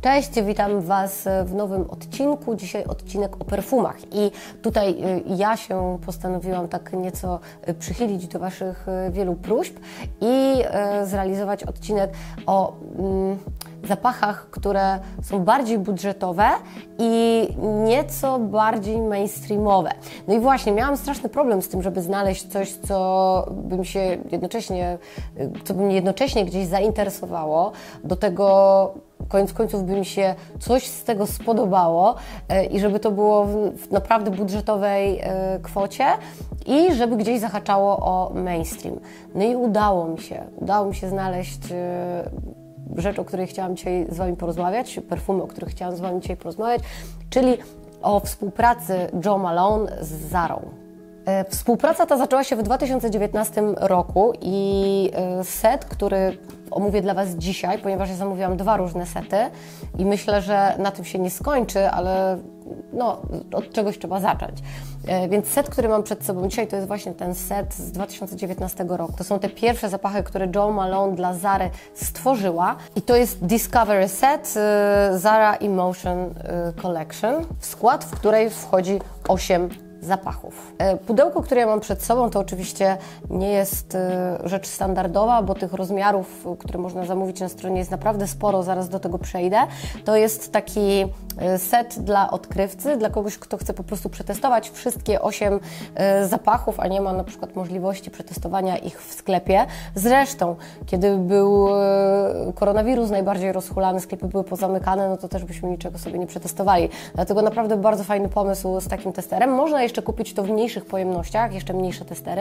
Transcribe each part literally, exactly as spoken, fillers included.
Cześć, witam Was w nowym odcinku. Dzisiaj odcinek o perfumach i tutaj ja się postanowiłam tak nieco przychylić do Waszych wielu próśb i zrealizować odcinek o mm, zapachach, które są bardziej budżetowe i nieco bardziej mainstreamowe. No i właśnie, miałam straszny problem z tym, żeby znaleźć coś, co by mi się jednocześnie, co by mnie jednocześnie gdzieś zainteresowało. Do tego koniec końców by mi się coś z tego spodobało i żeby to było w naprawdę budżetowej kwocie i żeby gdzieś zahaczało o mainstream. No i udało mi się, udało mi się znaleźć rzecz, o której chciałam dzisiaj z Wami porozmawiać, perfumy, o których chciałam z Wami dzisiaj porozmawiać, czyli o współpracy Jo Malone z Zarą. Współpraca ta zaczęła się w dwa tysiące dziewiętnastym roku i set, który omówię dla Was dzisiaj, ponieważ ja zamówiłam dwa różne sety i myślę, że na tym się nie skończy, ale no, od czegoś trzeba zacząć. Więc set, który mam przed sobą dzisiaj, to jest właśnie ten set z dwa tysiące dziewiętnastego roku. To są te pierwsze zapachy, które Jo Malone dla Zary stworzyła i to jest Discovery Set Zara Emotion Collection, w skład, w której wchodzi osiem zapachów. Pudełko, które ja mam przed sobą, to oczywiście nie jest rzecz standardowa, bo tych rozmiarów, które można zamówić na stronie, jest naprawdę sporo, zaraz do tego przejdę. To jest taki set dla odkrywcy, dla kogoś, kto chce po prostu przetestować wszystkie osiem zapachów, a nie ma na przykład możliwości przetestowania ich w sklepie. Zresztą, kiedy był koronawirus najbardziej rozhulany, sklepy były pozamykane, no to też byśmy niczego sobie nie przetestowali. Dlatego naprawdę bardzo fajny pomysł z takim testerem. Można jeszcze kupić to w mniejszych pojemnościach, jeszcze mniejsze testery.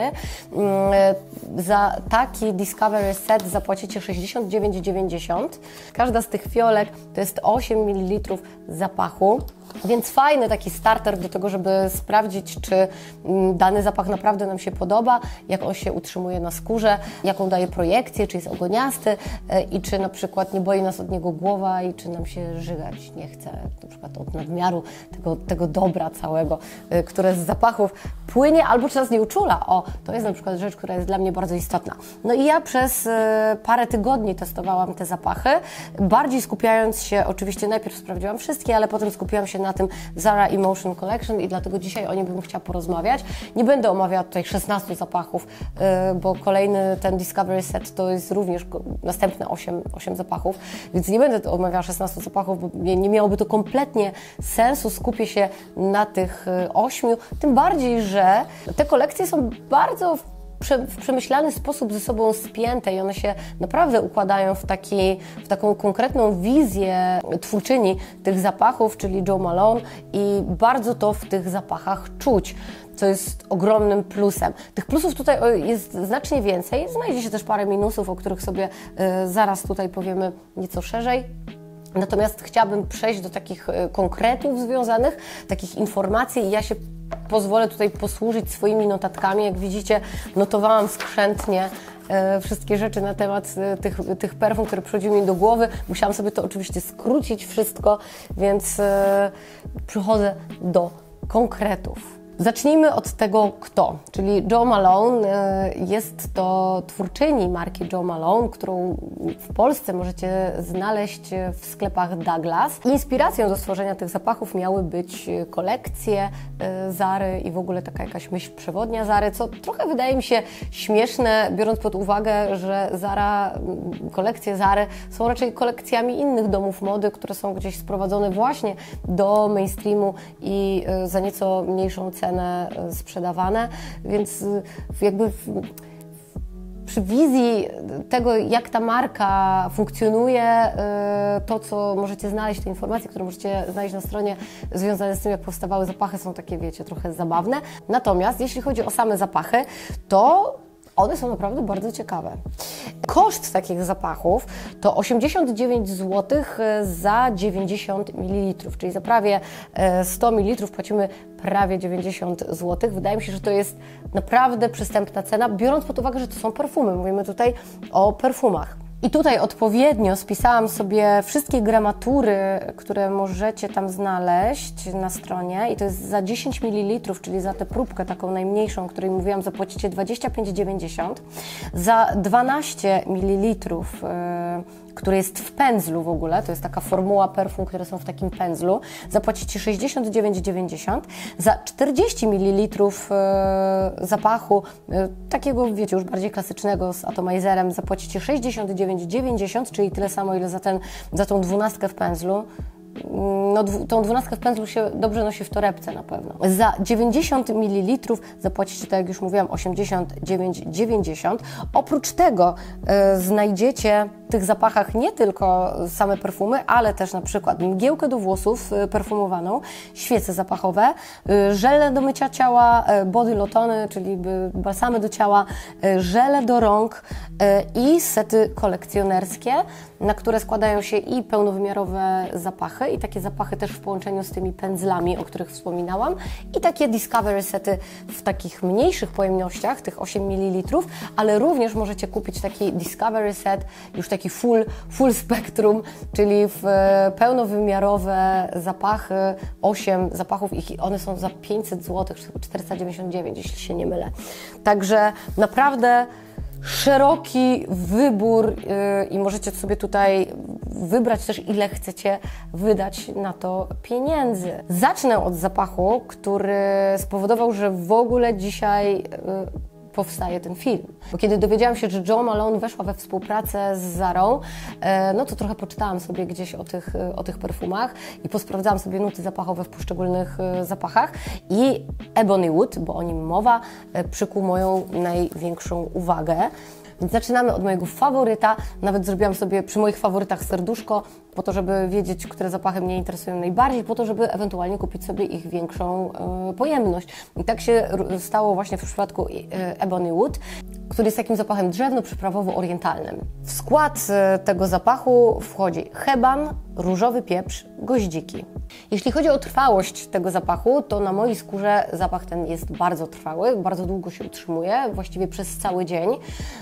Za taki Discovery Set zapłacicie sześćdziesiąt dziewięć dziewięćdziesiąt. Każda z tych fiolek to jest osiem mililitrów zapachu. Więc fajny taki starter do tego, żeby sprawdzić, czy dany zapach naprawdę nam się podoba, jak on się utrzymuje na skórze, jaką daje projekcję, czy jest ogoniasty i czy na przykład nie boi nas od niego głowa i czy nam się żygać nie chce, na przykład od nadmiaru tego, tego dobra całego, które z zapachów płynie, albo czy nas nie uczula. O, to jest na przykład rzecz, która jest dla mnie bardzo istotna. No i ja przez parę tygodni testowałam te zapachy, bardziej skupiając się, oczywiście najpierw sprawdziłam wszystkie, ale potem skupiłam się na tym Zara Emotion Collection i dlatego dzisiaj o nim bym chciała porozmawiać. Nie będę omawiała tutaj szesnastu zapachów, bo kolejny ten Discovery Set to jest również następne osiem zapachów, więc nie będę omawiała szesnastu zapachów, bo nie, nie miałoby to kompletnie sensu. Skupię się na tych ośmiu, tym bardziej, że te kolekcje są bardzo w przemyślany sposób ze sobą spięte i one się naprawdę układają w, taki, w taką konkretną wizję twórczyni tych zapachów, czyli Jo Malone, i bardzo to w tych zapachach czuć, co jest ogromnym plusem. Tych plusów tutaj jest znacznie więcej, znajdzie się też parę minusów, o których sobie zaraz tutaj powiemy nieco szerzej. Natomiast chciałabym przejść do takich konkretów związanych, takich informacji i ja się pozwolę tutaj posłużyć swoimi notatkami. Jak widzicie, notowałam skrzętnie e, wszystkie rzeczy na temat e, tych, tych perfum, które przychodziły mi do głowy. Musiałam sobie to oczywiście skrócić wszystko, więc e, przychodzę do konkretów. Zacznijmy od tego, kto, czyli Jo Malone. Jest to twórczyni marki Jo Malone, którą w Polsce możecie znaleźć w sklepach Douglas. Inspiracją do stworzenia tych zapachów miały być kolekcje Zary i w ogóle taka jakaś myśl przewodnia Zary, co trochę wydaje mi się śmieszne, biorąc pod uwagę, że Zara, kolekcje Zary są raczej kolekcjami innych domów mody, które są gdzieś sprowadzone właśnie do mainstreamu i za nieco mniejszą cenę sprzedawane, więc jakby w, przy wizji tego, jak ta marka funkcjonuje, to, co możecie znaleźć, te informacje, które możecie znaleźć na stronie związane z tym, jak powstawały zapachy, są takie, wiecie, trochę zabawne. Natomiast jeśli chodzi o same zapachy, to one są naprawdę bardzo ciekawe. Koszt takich zapachów to osiemdziesiąt dziewięć złotych za dziewięćdziesiąt mililitrów, czyli za prawie sto mililitrów płacimy prawie dziewięćdziesiąt złotych. Wydaje mi się, że to jest naprawdę przystępna cena, biorąc pod uwagę, że to są perfumy. Mówimy tutaj o perfumach. I tutaj odpowiednio spisałam sobie wszystkie gramatury, które możecie tam znaleźć na stronie i to jest za dziesięć mililitrów, czyli za tę próbkę taką najmniejszą, o której mówiłam, zapłacicie dwadzieścia pięć dziewięćdziesiąt. Za dwanaście mililitrów który jest w pędzlu w ogóle, to jest taka formuła perfum, które są w takim pędzlu, zapłacicie sześćdziesiąt dziewięć dziewięćdziesiąt. Za czterdzieści mililitrów e, zapachu, e, takiego wiecie, już bardziej klasycznego z atomizerem, zapłacicie sześćdziesiąt dziewięć dziewięćdziesiąt, czyli tyle samo, ile za, ten, za tą dwunastkę w pędzlu. No, tą dwunastkę w pędzlu się dobrze nosi w torebce na pewno. Za dziewięćdziesiąt mililitrów zapłacicie, tak jak już mówiłam, osiemdziesiąt dziewięć dziewięćdziesiąt. Oprócz tego y, znajdziecie w tych zapachach nie tylko same perfumy, ale też na przykład mgiełkę do włosów y, perfumowaną, świece zapachowe, y, żele do mycia ciała, y, body lotony, czyli y, balsamy do ciała, y, żele do rąk y, i sety kolekcjonerskie, na które składają się i pełnowymiarowe zapachy, i takie zapachy też w połączeniu z tymi pędzlami, o których wspominałam, i takie Discovery sety w takich mniejszych pojemnościach, tych osiem mililitrów, ale również możecie kupić taki Discovery set, już taki full, full spektrum, czyli w pełnowymiarowe zapachy, osiem zapachów, i one są za pięćset złotych, czterysta dziewięćdziesiąt dziewięć, jeśli się nie mylę. Także naprawdę szeroki wybór yy, i możecie sobie tutaj wybrać też, ile chcecie wydać na to pieniędzy. Zacznę od zapachu, który spowodował, że w ogóle dzisiaj yy, powstaje ten film. Bo kiedy dowiedziałam się, że Jo Malone weszła we współpracę z Zarą, no to trochę poczytałam sobie gdzieś o tych, o tych perfumach i posprawdzałam sobie nuty zapachowe w poszczególnych zapachach i Ebony Wood, bo o nim mowa, przykuł moją największą uwagę. Więc zaczynamy od mojego faworyta. Nawet zrobiłam sobie przy moich faworytach serduszko, po to, żeby wiedzieć, które zapachy mnie interesują najbardziej, po to, żeby ewentualnie kupić sobie ich większą y, pojemność. I tak się stało właśnie w przypadku y, Ebony Wood, który jest takim zapachem drzewno-przyprawowo-orientalnym. W skład y, tego zapachu wchodzi heban, różowy pieprz, goździki. Jeśli chodzi o trwałość tego zapachu, to na mojej skórze zapach ten jest bardzo trwały, bardzo długo się utrzymuje, właściwie przez cały dzień.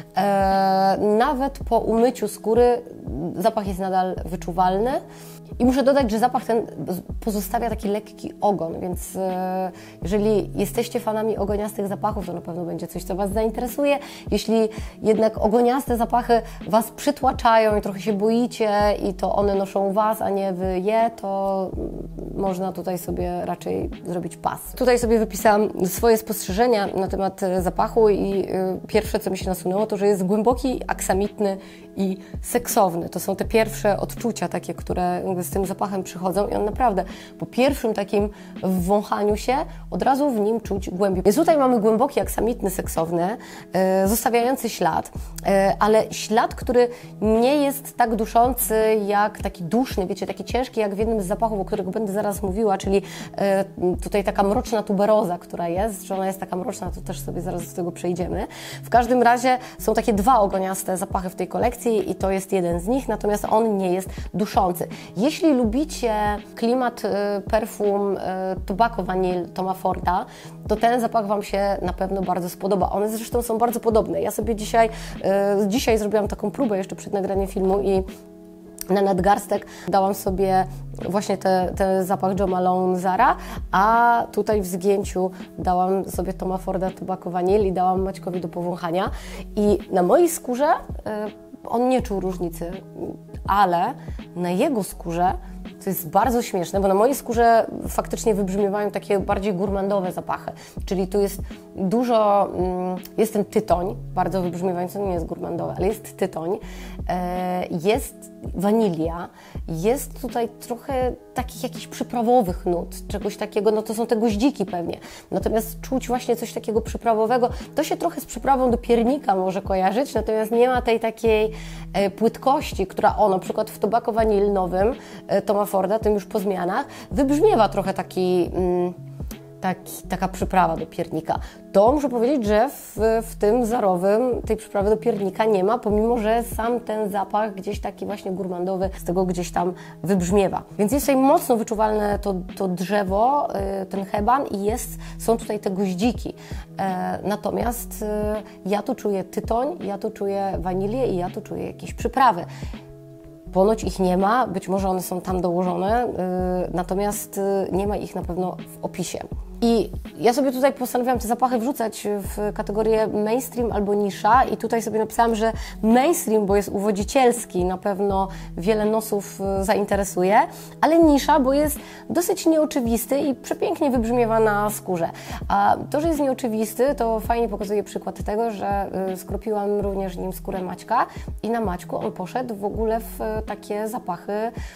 E, nawet po umyciu skóry zapach jest nadal wyczuwalny. I muszę dodać, że zapach ten pozostawia taki lekki ogon, więc e, jeżeli jesteście fanami ogoniastych zapachów, to na pewno będzie coś, co Was zainteresuje. Jeśli jednak ogoniaste zapachy Was przytłaczają i trochę się boicie i to one noszą Was, a nie Wy je, to można tutaj sobie raczej zrobić pas. Tutaj sobie wypisałam swoje spostrzeżenia na temat zapachu i e, pierwsze, co mi się nasunęło, to, że jest głęboki, aksamitny i seksowny. To są te pierwsze odczucia takie, które z tym zapachem przychodzą i on naprawdę po pierwszym takim wąchaniu się od razu w nim czuć głębiej. Więc tutaj mamy głęboki, aksamitny, seksowny, e, zostawiający ślad, e, ale ślad, który nie jest tak duszący jak taki duszny, wiecie, taki ciężki jak w jednym z zapachów, o których będę zaraz mówiła, czyli e, tutaj taka mroczna tuberoza, która jest, że ona jest taka mroczna, to też sobie zaraz do tego przejdziemy. W każdym razie są takie dwa ogoniaste zapachy w tej kolekcji i to jest jeden z nich, natomiast on nie jest duszący. Jeśli lubicie klimat y, perfum y, Tobacco Vanille Toma Forda, to ten zapach Wam się na pewno bardzo spodoba. One zresztą są bardzo podobne. Ja sobie dzisiaj, y, dzisiaj zrobiłam taką próbę jeszcze przed nagraniem filmu i na nadgarstek dałam sobie właśnie ten te zapach Jo Malone Zara, a tutaj w zgięciu dałam sobie Toma Forda Tobacco Vanille i dałam Maćkowi do powąchania. I na mojej skórze y, on nie czuł różnicy, ale na jego skórze to jest bardzo śmieszne, bo na mojej skórze faktycznie wybrzmiewają takie bardziej gurmandowe zapachy, czyli tu jest dużo, jest ten tytoń, bardzo wybrzmiewający, nie jest gurmandowy, ale jest tytoń, jest wanilia, jest tutaj trochę takich jakichś przyprawowych nut, czegoś takiego, no to są te goździki pewnie, natomiast czuć właśnie coś takiego przyprawowego, to się trochę z przyprawą do piernika może kojarzyć, natomiast nie ma tej takiej płytkości, która o, na przykład w Tobacco Vanille nowym Toma Forda, tym już po zmianach, wybrzmiewa trochę taki, mm, taki, taka przyprawa do piernika. To muszę powiedzieć, że w, w tym zarowym tej przyprawy do piernika nie ma, pomimo że sam ten zapach gdzieś taki właśnie gurmandowy z tego gdzieś tam wybrzmiewa. Więc jest tutaj mocno wyczuwalne to, to drzewo, ten heban i jest, są tutaj te goździki. E, natomiast e, ja tu czuję tytoń, ja tu czuję wanilię i ja tu czuję jakieś przyprawy. Ponoć ich nie ma, być może one są tam dołożone, yy, natomiast yy, nie ma ich na pewno w opisie. I ja sobie tutaj postanowiłam te zapachy wrzucać w kategorię mainstream albo nisza i tutaj sobie napisałam, że mainstream, bo jest uwodzicielski, na pewno wiele nosów zainteresuje, ale nisza, bo jest dosyć nieoczywisty i przepięknie wybrzmiewa na skórze. A to, że jest nieoczywisty, to fajnie pokazuje przykład tego, że skropiłam również nim skórę Maćka i na Maćku on poszedł w ogóle w takie zapachy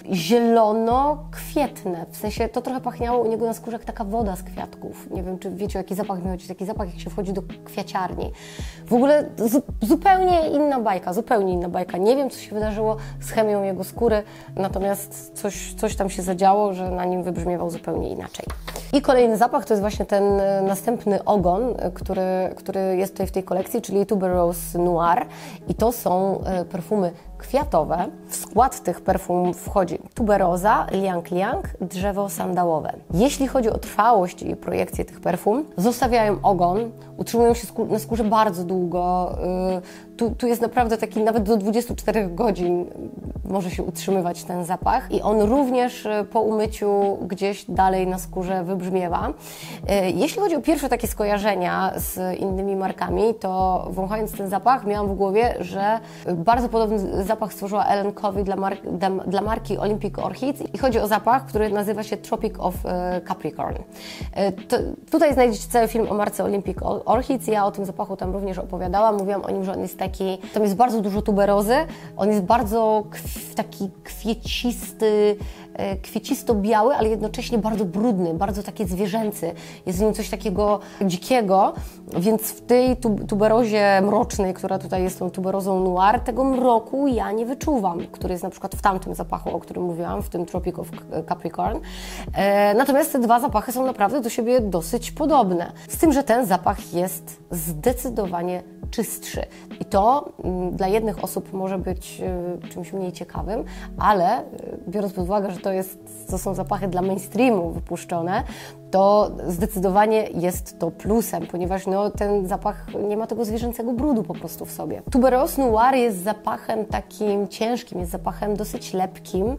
zielono-kwietne. W sensie to trochę pachniało u niego na skórze jak taka woda z kwiatków. Nie wiem, czy wiecie, jaki zapach mi chodzi. Taki zapach, jak się wchodzi do kwiaciarni. W ogóle zu zupełnie inna bajka, zupełnie inna bajka. Nie wiem, co się wydarzyło z chemią jego skóry, natomiast coś, coś tam się zadziało, że na nim wybrzmiewał zupełnie inaczej. I kolejny zapach to jest właśnie ten następny ogon, który, który jest tutaj w tej kolekcji, czyli Tuberose Noir. I to są perfumy kwiatowe. W skład tych perfum wchodzi tuberoza, liang liang, drzewo sandałowe. Jeśli chodzi o trwałość i projekcję tych perfum, zostawiają ogon, utrzymują się na skórze bardzo długo. Tu, tu jest naprawdę taki, nawet do dwudziestu czterech godzin może się utrzymywać ten zapach i on również po umyciu gdzieś dalej na skórze wybrzmiewa. Jeśli chodzi o pierwsze takie skojarzenia z innymi markami, to wąchając ten zapach miałam w głowie, że bardzo podobny zapach stworzyła Ellen Covey dla, mar dla marki Olympic Orchids i chodzi o zapach, który nazywa się Tropic of Capricorn. To, tutaj znajdziecie cały film o marce Olympic Orchids. Ja o tym zapachu tam również opowiadałam. Mówiłam o nim, że on jest taki, tam jest bardzo dużo tuberozy, on jest bardzo taki kwiecisty, kwiecisto-biały, ale jednocześnie bardzo brudny, bardzo taki zwierzęcy. Jest w nim coś takiego dzikiego, więc w tej tuberozie mrocznej, która tutaj jest tą tuberozą noir, tego mroku ja nie wyczuwam, który jest na przykład w tamtym zapachu, o którym mówiłam, w tym Tropic of Capricorn. E, natomiast te dwa zapachy są naprawdę do siebie dosyć podobne. Z tym, że ten zapach jest zdecydowanie czystszy. I to m, dla jednych osób może być y, czymś mniej ciekawym, ale y, biorąc pod uwagę, że to, jest, to są zapachy dla mainstreamu wypuszczone, to zdecydowanie jest to plusem, ponieważ no, ten zapach nie ma tego zwierzęcego brudu po prostu w sobie. Tuberose Noir jest zapachem takim ciężkim, jest zapachem dosyć lepkim,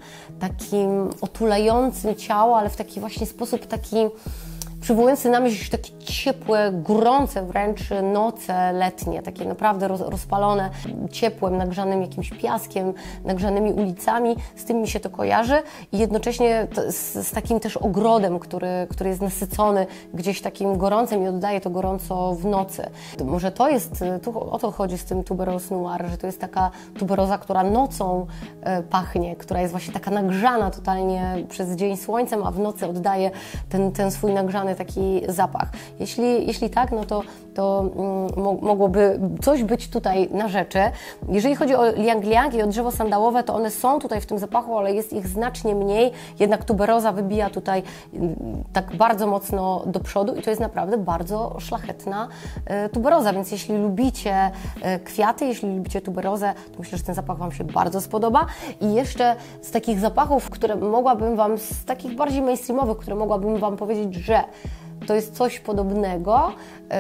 takim otulającym ciało, ale w taki właśnie sposób taki przywołujący na myśl takie ciepłe, gorące wręcz noce letnie, takie naprawdę roz, rozpalone ciepłem, nagrzanym jakimś piaskiem, nagrzanymi ulicami, z tym mi się to kojarzy i jednocześnie to, z, z takim też ogrodem, który, który jest nasycony gdzieś takim gorącem i oddaje to gorąco w nocy. Może to jest, tu o to chodzi z tym Tuberose Noir, że to jest taka tuberoza, która nocą e, pachnie, która jest właśnie taka nagrzana totalnie przez dzień słońcem, a w nocy oddaje ten, ten swój nagrzany taki zapach. Jeśli, jeśli tak, no to, to mm, mogłoby coś być tutaj na rzeczy. Jeżeli chodzi o liang liang i o drzewo sandałowe, to one są tutaj w tym zapachu, ale jest ich znacznie mniej, jednak tuberoza wybija tutaj mm, tak bardzo mocno do przodu i to jest naprawdę bardzo szlachetna y, tuberoza, więc jeśli lubicie y, kwiaty, jeśli lubicie tuberozę, to myślę, że ten zapach Wam się bardzo spodoba. I jeszcze z takich zapachów, które mogłabym Wam, z takich bardziej mainstreamowych, które mogłabym Wam powiedzieć, że to jest coś podobnego,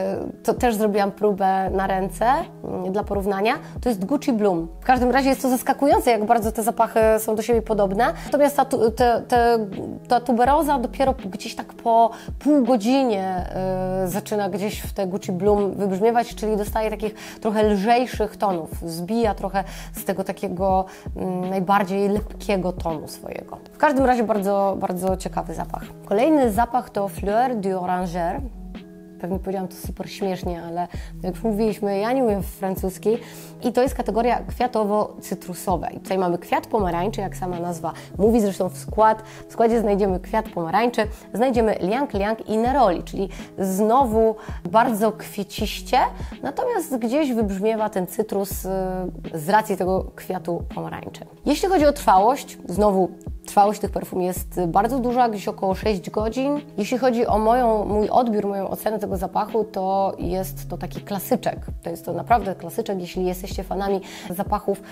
to też zrobiłam próbę na ręce dla porównania, to jest Gucci Bloom. W każdym razie jest to zaskakujące, jak bardzo te zapachy są do siebie podobne, natomiast ta, te, te, ta tuberoza dopiero gdzieś tak po pół godzinie y, zaczyna gdzieś w te Gucci Bloom wybrzmiewać, czyli dostaje takich trochę lżejszych tonów, zbija trochę z tego takiego y, najbardziej lepkiego tonu swojego. W każdym razie bardzo, bardzo ciekawy zapach. Kolejny zapach to Fleur d'Oranger. Pewnie powiedziałam to super śmiesznie, ale jak już mówiliśmy, ja nie umiem francuski i to jest kategoria kwiatowo-cytrusowa. I tutaj mamy kwiat pomarańczy, jak sama nazwa mówi, zresztą w, skład, w składzie znajdziemy kwiat pomarańczy, znajdziemy liang liang i neroli, czyli znowu bardzo kwieciście, natomiast gdzieś wybrzmiewa ten cytrus z racji tego kwiatu pomarańczy. Jeśli chodzi o trwałość, znowu trwałość tych perfum jest bardzo duża, gdzieś około sześć godzin. Jeśli chodzi o moją, mój odbiór, moją ocenę tego zapachu, to jest to taki klasyczek. To jest to naprawdę klasyczek, jeśli jesteście fanami zapachów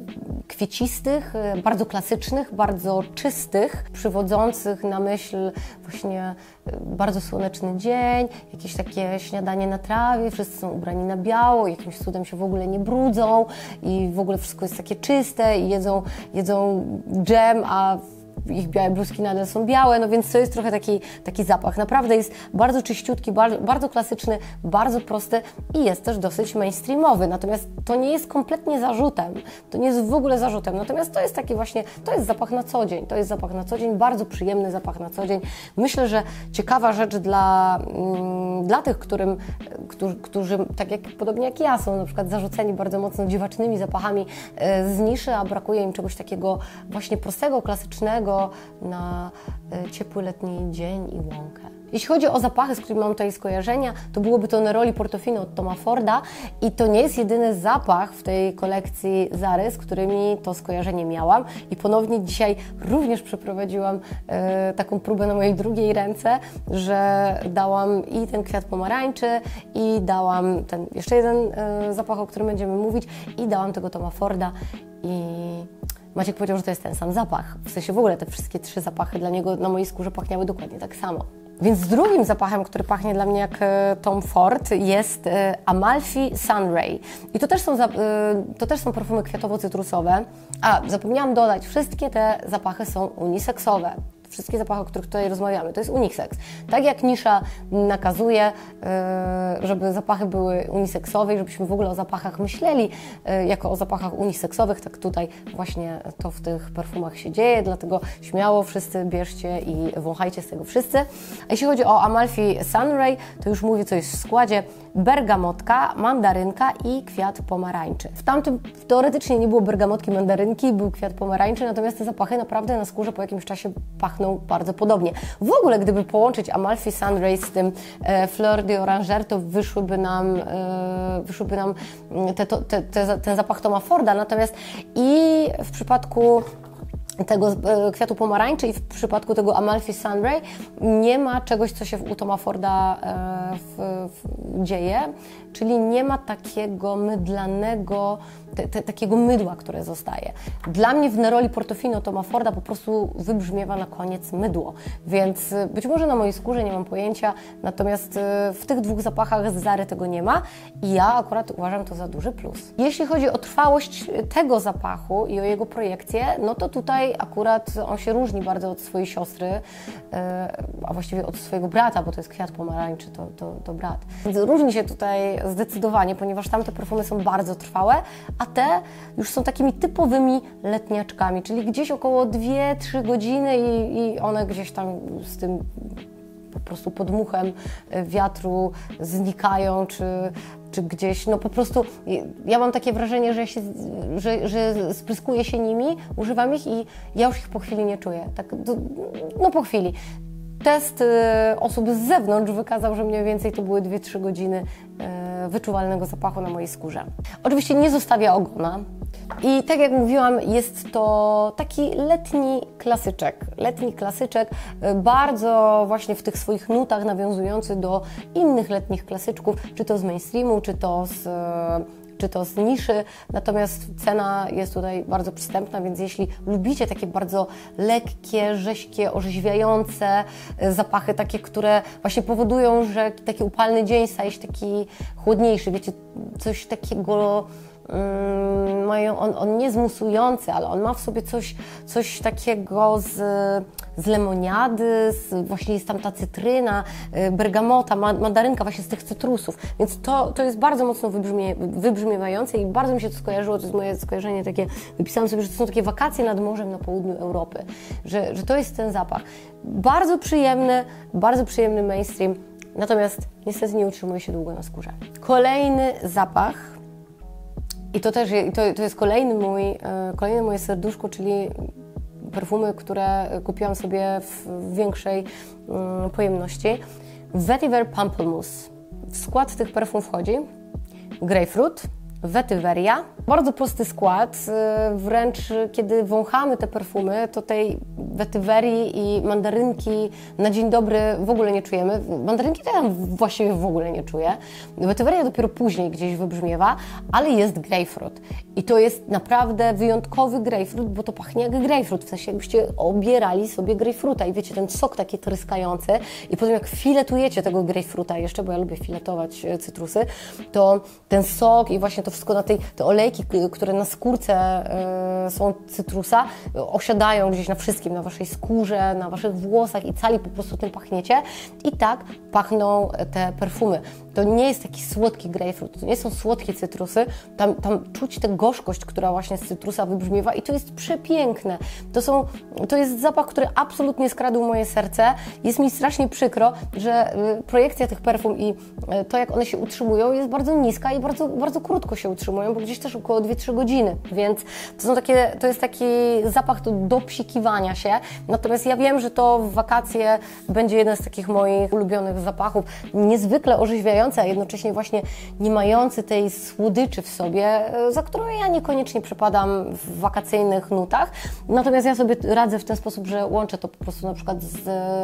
kwiecistych, bardzo klasycznych, bardzo czystych, przywodzących na myśl właśnie bardzo słoneczny dzień, jakieś takie śniadanie na trawie, wszyscy są ubrani na biało, jakimś cudem się w ogóle nie brudzą i w ogóle wszystko jest takie czyste i jedzą, jedzą dżem, a ich białe bluzki nadal są białe, no więc to jest trochę taki, taki zapach. Naprawdę jest bardzo czyściutki, bardzo, bardzo klasyczny, bardzo prosty i jest też dosyć mainstreamowy. Natomiast to nie jest kompletnie zarzutem, to nie jest w ogóle zarzutem. Natomiast to jest taki właśnie, to jest zapach na co dzień, to jest zapach na co dzień, bardzo przyjemny zapach na co dzień. Myślę, że ciekawa rzecz dla, mm, dla tych, którym, którzy, którzy, tak jak podobnie jak ja, są na przykład zarzuceni bardzo mocno dziwacznymi zapachami z niszy, a brakuje im czegoś takiego właśnie prostego, klasycznego na ciepły letni dzień i łąkę. Jeśli chodzi o zapachy, z którymi mam tutaj skojarzenia, to byłoby to Neroli Portofino od Toma Forda i to nie jest jedyny zapach w tej kolekcji Zary, z którymi to skojarzenie miałam i ponownie dzisiaj również przeprowadziłam e, taką próbę na mojej drugiej ręce, że dałam i ten kwiat pomarańczy i dałam ten jeszcze jeden e, zapach, o którym będziemy mówić i dałam tego Toma Forda i Maciek powiedział, że to jest ten sam zapach. W sensie w ogóle te wszystkie trzy zapachy dla niego na mojej skórze pachniały dokładnie tak samo. Więc drugim zapachem, który pachnie dla mnie jak Tom Ford, jest Amalfi Sunray. I to też są, to też są perfumy kwiatowo-cytrusowe. A, zapomniałam dodać, wszystkie te zapachy są uniseksowe. Wszystkie zapachy, o których tutaj rozmawiamy, to jest unisex. Tak jak nisza nakazuje, żeby zapachy były uniseksowe i żebyśmy w ogóle o zapachach myśleli jako o zapachach uniseksowych, tak tutaj właśnie to w tych perfumach się dzieje, dlatego śmiało wszyscy bierzcie i wąchajcie z tego wszyscy. A jeśli chodzi o Amalfi Sunray, to już mówię, co jest w składzie. Bergamotka, mandarynka i kwiat pomarańczy. W tamtym teoretycznie nie było bergamotki, mandarynki, był kwiat pomarańczy, natomiast te zapachy naprawdę na skórze po jakimś czasie pachną bardzo podobnie. W ogóle, gdyby połączyć Amalfi Sunray z tym e, Fleur d'Oranger, to wyszłyby nam, e, wyszłyby nam te, te, te, ten zapach Toma Forda, natomiast i w przypadku tego kwiatu pomarańczy i w przypadku tego Amalfi Sunray nie ma czegoś, co się u Toma Forda e, w, w, dzieje, czyli nie ma takiego mydlanego, te, te, takiego mydła, które zostaje. Dla mnie w Neroli Portofino Toma Forda po prostu wybrzmiewa na koniec mydło, więc być może na mojej skórze nie mam pojęcia, natomiast w tych dwóch zapachach z Zary tego nie ma i ja akurat uważam to za duży plus. Jeśli chodzi o trwałość tego zapachu i o jego projekcję, no to tutaj akurat on się różni bardzo od swojej siostry, a właściwie od swojego brata, bo to jest kwiat pomarańczy, to, to, to brat. Więc różni się tutaj zdecydowanie, ponieważ tamte perfumy są bardzo trwałe, a te już są takimi typowymi letniaczkami, czyli gdzieś około dwie trzy godziny i, i one gdzieś tam z tym po prostu podmuchem wiatru znikają, czy, czy gdzieś, no po prostu ja mam takie wrażenie, że, ja się, że, że spryskuję się nimi, używam ich i ja już ich po chwili nie czuję, tak, no po chwili. Test y, osób z zewnątrz wykazał, że mniej więcej to były dwie trzy godziny y, wyczuwalnego zapachu na mojej skórze. Oczywiście nie zostawia ogona i tak jak mówiłam, jest to taki letni klasyczek. Letni klasyczek, y, bardzo właśnie w tych swoich nutach nawiązujący do innych letnich klasyczków, czy to z mainstreamu, czy to z... Y, czy to z niszy, natomiast cena jest tutaj bardzo przystępna, więc jeśli lubicie takie bardzo lekkie, rześkie, orzeźwiające zapachy, takie, które właśnie powodują, że taki upalny dzień staje się taki chłodniejszy, wiecie, coś takiego um, mają, on, on nie jest musujący, ale on ma w sobie coś, coś takiego z, z lemoniady, z, właśnie jest tam ta cytryna, bergamota, mandarynka właśnie z tych cytrusów, więc to, to jest bardzo mocno wybrzmie, wybrzmiewające i bardzo mi się to skojarzyło, to jest moje skojarzenie takie, wypisałam sobie, że to są takie wakacje nad morzem na południu Europy, że, że to jest ten zapach. Bardzo przyjemny, bardzo przyjemny mainstream, natomiast niestety nie utrzymuje się długo na skórze. Kolejny zapach, i to też to, to jest kolejny mój, kolejne moje serduszko, czyli perfumy, które kupiłam sobie w większej um, pojemności. Vetiver Pamplemousse. W skład tych perfum wchodzi grapefruit, wetyweria. Bardzo prosty skład, wręcz kiedy wąchamy te perfumy, to tej wetywerii i mandarynki na dzień dobry w ogóle nie czujemy. Mandarynki to ja właściwie w ogóle nie czuję. Wetyweria dopiero później gdzieś wybrzmiewa, ale jest grapefruit. I to jest naprawdę wyjątkowy grapefruit, bo to pachnie jak grapefruit, w sensie jakbyście obierali sobie grapefruita i wiecie, ten sok taki tryskający i potem jak filetujecie tego grapefruita jeszcze, bo ja lubię filetować cytrusy, to ten sok i właśnie to wszystko na tej, te olejki olejki, które na skórce y, są cytrusa, osiadają gdzieś na wszystkim, na waszej skórze, na waszych włosach i cali po prostu tym pachniecie. I tak pachną te perfumy. To nie jest taki słodki grapefruit, to nie są słodkie cytrusy, tam, tam czuć tę gorzkość, która właśnie z cytrusa wybrzmiewa i to jest przepiękne. To, są, to jest zapach, który absolutnie skradł moje serce. Jest mi strasznie przykro, że projekcja tych perfum i to, jak one się utrzymują, jest bardzo niska i bardzo, bardzo krótko się utrzymują, bo gdzieś też około dwie trzy godziny, więc to, są takie, to jest taki zapach do dopsikiwania się. Natomiast ja wiem, że to w wakacje będzie jeden z takich moich ulubionych zapachów, niezwykle orzeźwiający, a jednocześnie właśnie nie mający tej słodyczy w sobie, za którą ja niekoniecznie przepadam w wakacyjnych nutach. Natomiast ja sobie radzę w ten sposób, że łączę to po prostu na przykład z,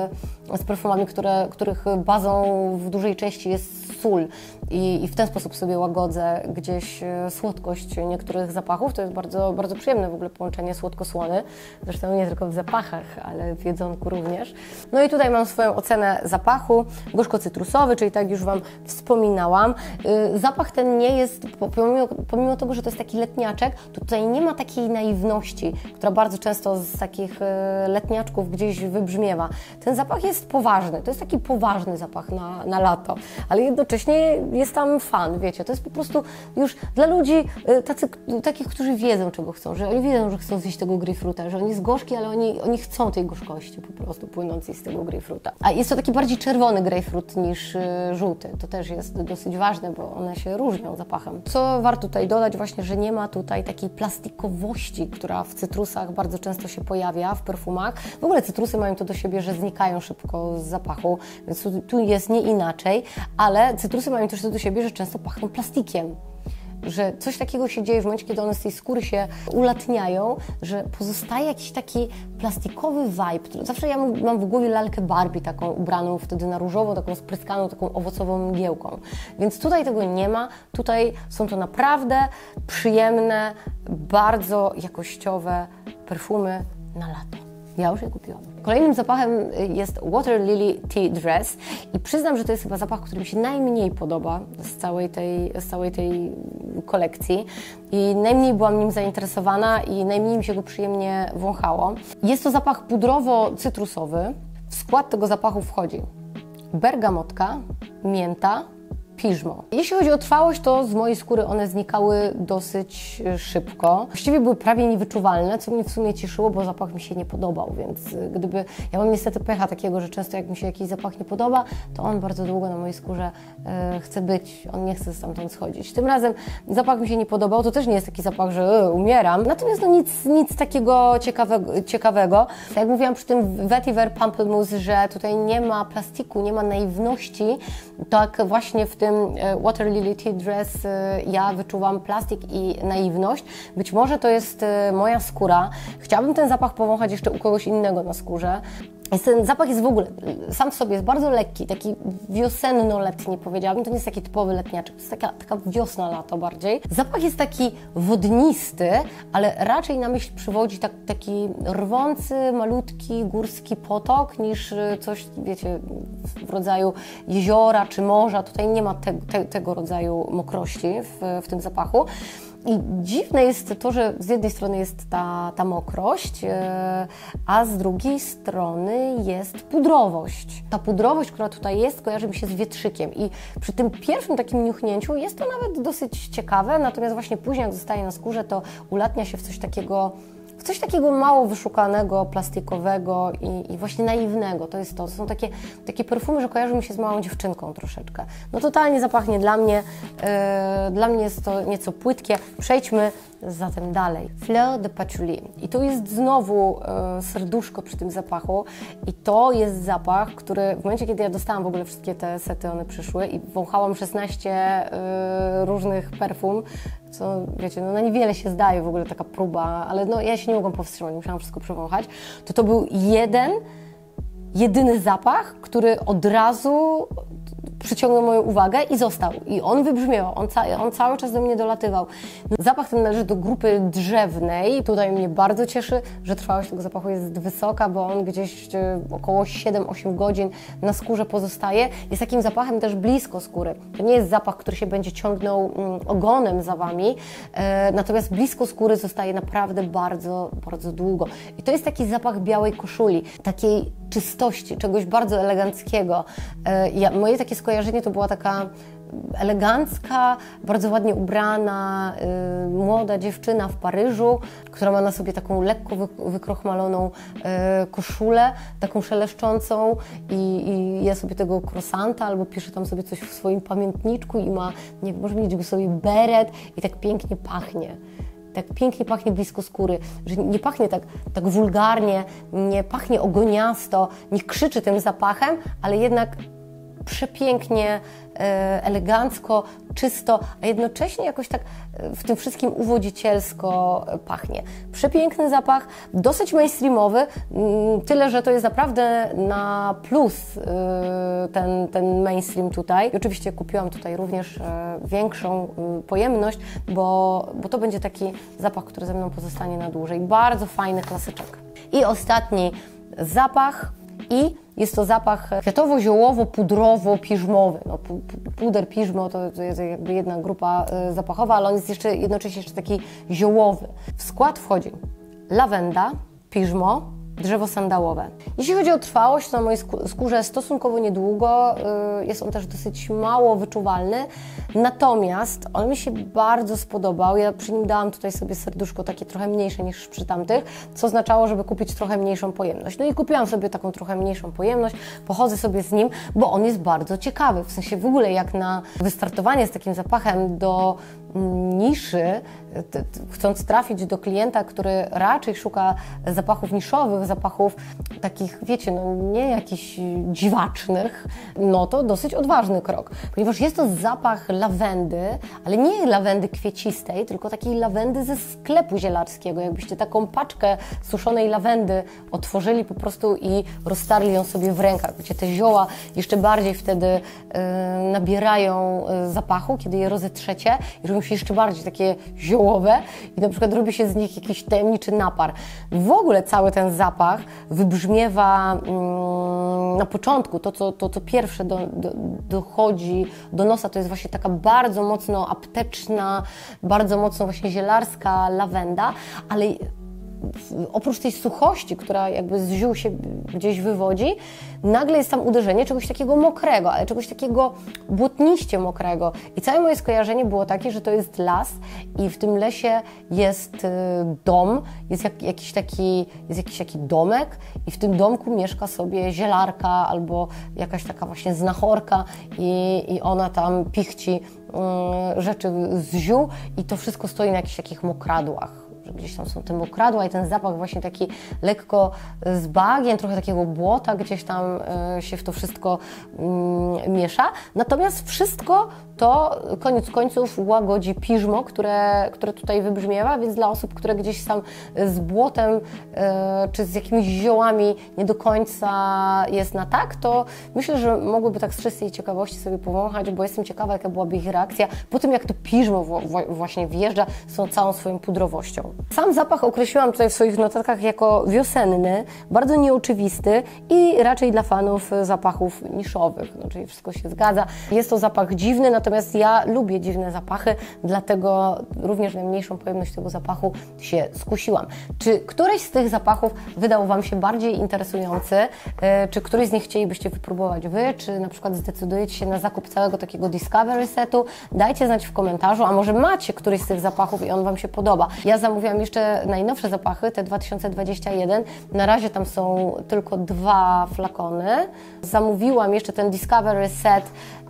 z perfumami, które, których bazą w dużej części jest sól i, i w ten sposób sobie łagodzę gdzieś słodkość niektórych zapachów. To jest bardzo, bardzo przyjemne w ogóle połączenie słodko-słony, zresztą nie tylko w zapachach, ale w jedzonku również. No i tutaj mam swoją ocenę zapachu, gorzko-cytrusowy, czyli tak już Wam wspominałam. Zapach ten nie jest, pomimo, pomimo tego, że to jest taki letniaczek, to tutaj nie ma takiej naiwności, która bardzo często z takich letniaczków gdzieś wybrzmiewa. Ten zapach jest poważny, to jest taki poważny zapach na, na lato, ale jednocześnie jest tam fan, wiecie, to jest po prostu już dla ludzi tacy, takich, którzy wiedzą, czego chcą, że oni wiedzą, że chcą zjeść tego grejpfruta, że on jest gorzki, ale oni, oni chcą tej gorzkości po prostu płynącej z tego grejpfruta. A jest to taki bardziej czerwony grejpfrut niż żółty, to też jest dosyć ważne, bo one się różnią zapachem. Co warto tutaj dodać właśnie, że nie ma tutaj takiej plastikowości, która w cytrusach bardzo często się pojawia w perfumach. W ogóle cytrusy mają to do siebie, że znikają szybko z zapachu, więc tu, tu jest nie inaczej, ale cytrusy mają też to do siebie, że często pachną plastikiem. Że coś takiego się dzieje w momencie, kiedy one z tej skóry się ulatniają, że pozostaje jakiś taki plastikowy vibe. Zawsze ja mam w głowie lalkę Barbie taką ubraną wtedy na różowo, taką spryskaną, taką owocową mgiełką. Więc tutaj tego nie ma. Tutaj są to naprawdę przyjemne, bardzo jakościowe perfumy na lato. Ja już je kupiłam. Kolejnym zapachem jest Water Lily Tea Dress i przyznam, że to jest chyba zapach, który mi się najmniej podoba z całej tej, z całej tej kolekcji i najmniej byłam nim zainteresowana i najmniej mi się go przyjemnie wąchało. Jest to zapach pudrowo-cytrusowy. W skład tego zapachu wchodzi bergamotka, mięta, piżmo. Jeśli chodzi o trwałość, to z mojej skóry one znikały dosyć szybko. Właściwie były prawie niewyczuwalne, co mnie w sumie cieszyło, bo zapach mi się nie podobał, więc gdyby... Ja mam niestety pecha takiego, że często jak mi się jakiś zapach nie podoba, to on bardzo długo na mojej skórze e, chce być, on nie chce stamtąd schodzić. Tym razem zapach mi się nie podobał, to też nie jest taki zapach, że e, umieram, natomiast no nic, nic takiego ciekawego, ciekawego. Jak mówiłam przy tym Vetiver Pamplemousse, że tutaj nie ma plastiku, nie ma naiwności, tak właśnie w tym Water Lily Tea Dress ja wyczuwam plastik i naiwność. Być może to jest moja skóra. Chciałabym ten zapach powąchać jeszcze u kogoś innego na skórze. Ten zapach jest w ogóle, sam w sobie jest bardzo lekki, taki wiosenno-letni powiedziałabym, to nie jest taki typowy letniaczek, to jest taka, taka wiosna, lato bardziej. Zapach jest taki wodnisty, ale raczej na myśl przywodzi tak, taki rwący, malutki, górski potok niż coś, wiecie, w rodzaju jeziora czy morza. Tutaj nie ma te, te, tego rodzaju mokrości w, w tym zapachu. I dziwne jest to, że z jednej strony jest ta, ta mokrość, yy, a z drugiej strony jest pudrowość. Ta pudrowość, która tutaj jest, kojarzy mi się z wietrzykiem i przy tym pierwszym takim niuchnięciu jest to nawet dosyć ciekawe, natomiast właśnie później jak zostaje na skórze, to ulatnia się w coś takiego w coś takiego mało wyszukanego, plastikowego i, i właśnie naiwnego. To jest to. To są takie, takie perfumy, że kojarzą mi się z małą dziewczynką troszeczkę. No totalnie zapachnie dla mnie. Yy, dla mnie jest to nieco płytkie. Przejdźmy zatem dalej. Fleur de Patchouli. I tu jest znowu yy, serduszko przy tym zapachu. I to jest zapach, który w momencie, kiedy ja dostałam w ogóle wszystkie te sety, one przyszły i wąchałam szesnaście yy, różnych perfum, co wiecie, no na niewiele się zdaje w ogóle taka próba, ale no ja się nie mogłam powstrzymać, musiałam wszystko przewąchać, to to był jeden, jedyny zapach, który od razu przyciągnął moją uwagę i został. I on wybrzmiewał, on, ca on cały czas do mnie dolatywał. Zapach ten należy do grupy drzewnej. Tutaj mnie bardzo cieszy, że trwałość tego zapachu jest wysoka, bo on gdzieś około siedem osiem godzin na skórze pozostaje. Jest takim zapachem też blisko skóry. To nie jest zapach, który się będzie ciągnął ogonem za Wami, e, natomiast blisko skóry zostaje naprawdę bardzo, bardzo długo. I to jest taki zapach białej koszuli, takiej czystości, czegoś bardzo eleganckiego. E, ja, moje takie skojarzenie to była taka elegancka, bardzo ładnie ubrana, y, młoda dziewczyna w Paryżu, która ma na sobie taką lekko wy, wykrochmaloną y, koszulę, taką szeleszczącą i, i je sobie tego croissanta albo pisze tam sobie coś w swoim pamiętniczku i ma, nie wiem, może mieć sobie beret i tak pięknie pachnie. Tak pięknie pachnie blisko skóry, że nie pachnie tak, tak wulgarnie, nie pachnie ogoniasto, nie krzyczy tym zapachem, ale jednak przepięknie, elegancko, czysto, a jednocześnie jakoś tak w tym wszystkim uwodzicielsko pachnie. Przepiękny zapach, dosyć mainstreamowy, tyle, że to jest naprawdę na plus ten, ten mainstream tutaj. I oczywiście kupiłam tutaj również większą pojemność, bo, bo to będzie taki zapach, który ze mną pozostanie na dłużej. Bardzo fajny klasyczek. I ostatni zapach i jest to zapach kwiatowo-ziołowo-pudrowo-piżmowy. No, puder, piżmo to, to jest jakby jedna grupa y, zapachowa, ale on jest jeszcze jednocześnie jeszcze taki ziołowy. W skład wchodzi lawenda, piżmo, drzewo sandałowe. Jeśli chodzi o trwałość, to na mojej skórze stosunkowo niedługo, y, jest on też dosyć mało wyczuwalny, natomiast on mi się bardzo spodobał. Ja przy nim dałam tutaj sobie serduszko takie trochę mniejsze niż przy tamtych, co oznaczało, żeby kupić trochę mniejszą pojemność. No i kupiłam sobie taką trochę mniejszą pojemność, pochodzę sobie z nim, bo on jest bardzo ciekawy. W sensie w ogóle jak na wystartowanie z takim zapachem do niszy, chcąc trafić do klienta, który raczej szuka zapachów niszowych, zapachów takich, wiecie, no nie jakichś dziwacznych, no to dosyć odważny krok, ponieważ jest to zapach lawendy, ale nie lawendy kwiecistej, tylko takiej lawendy ze sklepu zielarskiego. Jakbyście taką paczkę suszonej lawendy otworzyli po prostu i roztarli ją sobie w rękach. Wiecie, te zioła jeszcze bardziej wtedy y, nabierają y, zapachu, kiedy je rozetrzecie i robią się jeszcze bardziej takie ziołowe i na przykład robi się z nich jakiś tajemniczy napar. W ogóle cały ten zapach wybrzmiewa mm, na początku, to co, to, co pierwsze do, do, dochodzi do nosa, to jest właśnie taka bardzo mocno apteczna, bardzo mocno właśnie zielarska lawenda, ale oprócz tej suchości, która jakby z ziół się gdzieś wywodzi, nagle jest tam uderzenie czegoś takiego mokrego, ale czegoś takiego błotniście mokrego. I całe moje skojarzenie było takie, że to jest las i w tym lesie jest dom, jest jak, jakiś taki, jest jakiś taki domek i w tym domku mieszka sobie zielarka albo jakaś taka właśnie znachorka i, i ona tam pichci um, rzeczy z ziół i to wszystko stoi na jakichś takich mokradłach. Że gdzieś tam są te mokradła i ten zapach właśnie taki lekko z bagien, trochę takiego błota gdzieś tam y, się w to wszystko y, miesza. Natomiast wszystko to koniec końców łagodzi piżmo, które, które tutaj wybrzmiewa, więc dla osób, które gdzieś tam z błotem y, czy z jakimiś ziołami nie do końca jest na tak, to myślę, że mogłyby tak z czystej ciekawości sobie powąchać, bo jestem ciekawa, jaka byłaby ich reakcja po tym, jak to piżmo w, w, właśnie wjeżdża z tą całą swoją pudrowością. Sam zapach określiłam tutaj w swoich notatkach jako wiosenny, bardzo nieoczywisty i raczej dla fanów zapachów niszowych, no, czyli wszystko się zgadza. Jest to zapach dziwny, natomiast ja lubię dziwne zapachy, dlatego również na mniejszą pojemność tego zapachu się skusiłam. Czy któryś z tych zapachów wydał Wam się bardziej interesujący? Czy któryś z nich chcielibyście wypróbować Wy? Czy na przykład zdecydujecie się na zakup całego takiego Discovery setu? Dajcie znać w komentarzu, a może macie któryś z tych zapachów i on Wam się podoba. Ja zamówiłam jeszcze najnowsze zapachy, te dwa tysiące dwadzieścia jeden. Na razie tam są tylko dwa flakony. Zamówiłam jeszcze ten Discovery set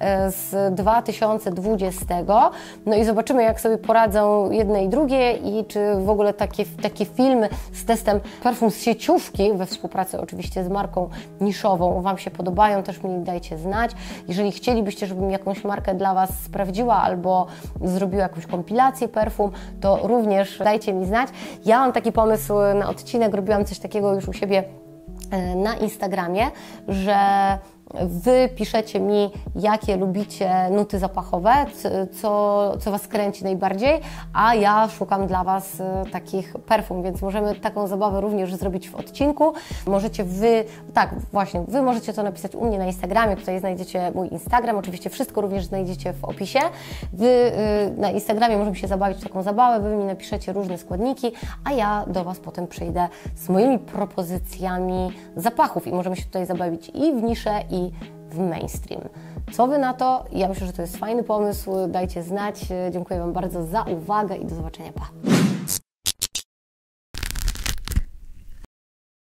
z dwa tysiące dwudziestego. No i zobaczymy, jak sobie poradzą jedne i drugie i czy w ogóle takie, takie filmy z testem perfum z sieciówki, we współpracy oczywiście z marką niszową, Wam się podobają, też mi dajcie znać. Jeżeli chcielibyście, żebym jakąś markę dla Was sprawdziła albo zrobiła jakąś kompilację perfum, to również dajcie mi znać. Ja mam taki pomysł na odcinek, robiłam coś takiego już u siebie na Instagramie, że Wy piszecie mi, jakie lubicie nuty zapachowe, co, co Was kręci najbardziej, a ja szukam dla Was takich perfum, więc możemy taką zabawę również zrobić w odcinku. Możecie Wy, tak właśnie, Wy możecie to napisać u mnie na Instagramie, tutaj znajdziecie mój Instagram, oczywiście wszystko również znajdziecie w opisie. Wy na Instagramie możemy się zabawić w taką zabawę, Wy mi napiszecie różne składniki, a ja do Was potem przyjdę z moimi propozycjami zapachów i możemy się tutaj zabawić i w niszę, i w mainstream. Co Wy na to? Ja myślę, że to jest fajny pomysł. Dajcie znać. Dziękuję Wam bardzo za uwagę i do zobaczenia. Pa!